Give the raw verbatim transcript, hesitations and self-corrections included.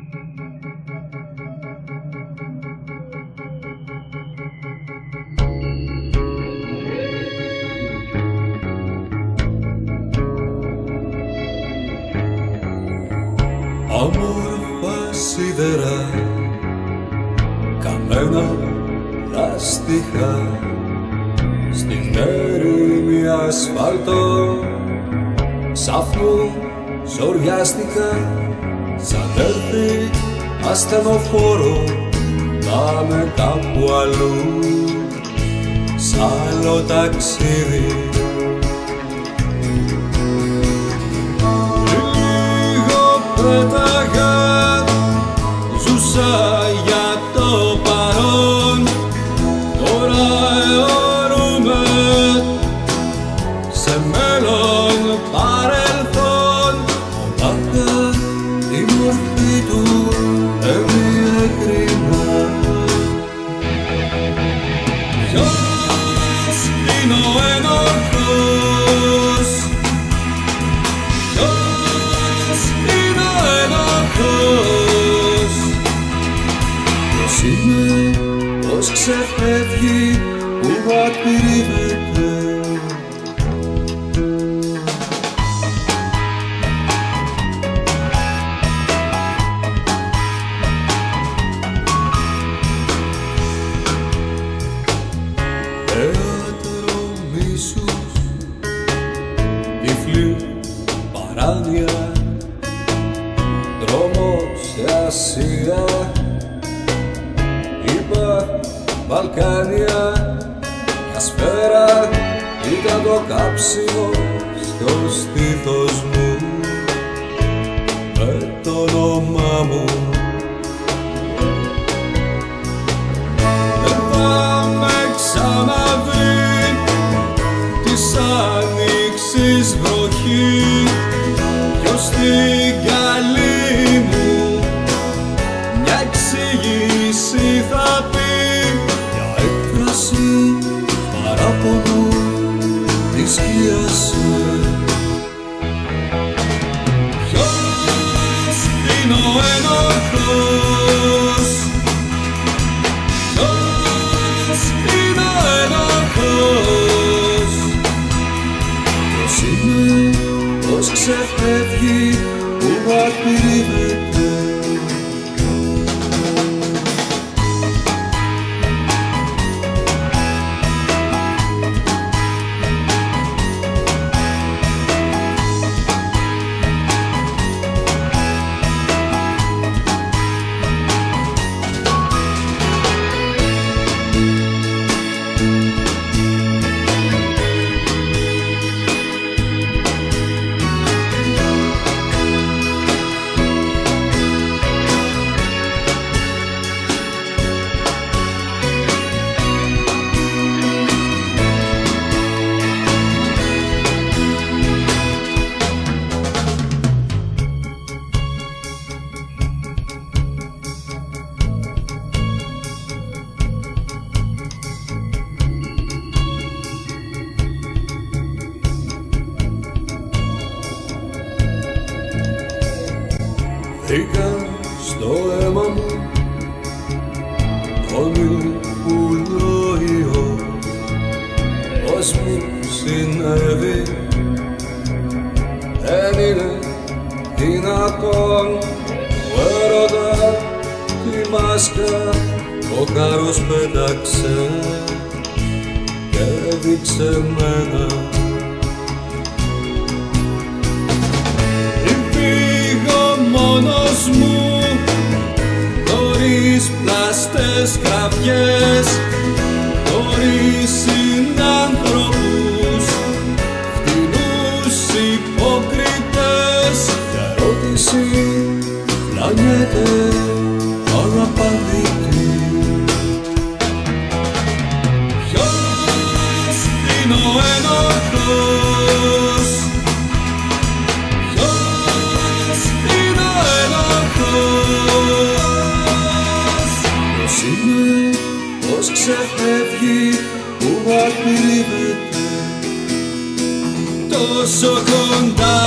Όμορφα σίδερα, καμένα λάστιχα, στην έρημη ασφάλτο ξάφνου ζοριάστηκα, σαν έρθει ασθενοφόρο πάμε κάπου αλλού, σ' άλλο ταξίδι. Πέταγα, ζούσα για το παρόν, τώρα αιωρούμε σε μέλλον παρελθόν. Πάντα η μορφή του έμεινε κρίμα. Ποιος είναι ο ένοχος, ποιος είναι, πως ξεφεύγει, που μακρύβεται. Θέατρο μίσους, τυφλή παράνοια, δρόμος σε Ασία, είπα Βαλκάνια, μια σφαίρα ήταν το κάψιμο στο στήθος μου με το όνομά μου. Δεν θα με ξαναβρει της άνοιξης βροχή, ποιος την καλή μου μια εξήγηση θα πει, μια έκφραση παράπονου τη σκίασε. Ποιος είναι ο ένοχος, ποιος είναι ο ένοχος, ποιος είναι, πως ξεφεύγει, που μακρύβεται. Βρήκα στο αίμα μου τον υπουλοϊό, πως μου συνέβη δεν είναι δυνατόν. Ο έρωτα τη μάσκα ο κάρος πέταξε και έδειξε μένα. Μόνος μου, χωρίς πλαστές κραυγές, χωρίς συνάνθρωπους, φτηνούς υποκριτές. Για ερώτηση φλανιέται αναπαντήτη. Ποιος είναι ο ένοχος, πως ξεφεύγει, που μακρύβεται. Τόσο κοντά